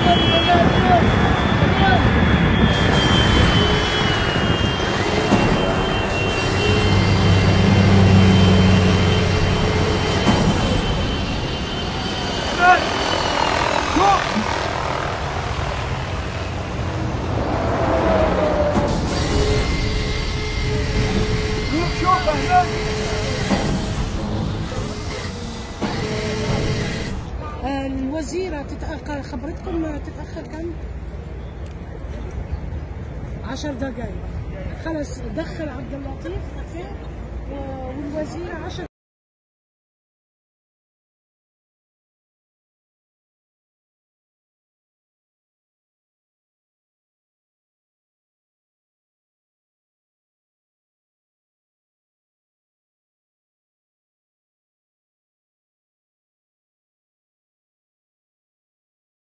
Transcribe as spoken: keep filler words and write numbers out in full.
الوزيرة تتأخر، خبرتكم تتأخر كم؟ عشر دقائق. خلص دخل عبد اللطيف والوزيرة عشر